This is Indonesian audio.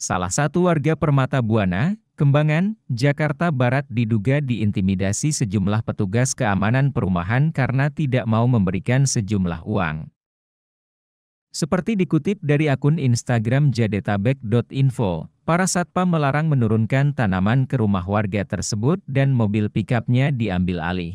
Salah satu warga Permata Buana, Kembangan, Jakarta Barat diduga diintimidasi sejumlah petugas keamanan perumahan karena tidak mau memberikan sejumlah uang. Seperti dikutip dari akun Instagram jadetabek.info, para satpam melarang menurunkan tanaman ke rumah warga tersebut dan mobil pikapnya diambil alih.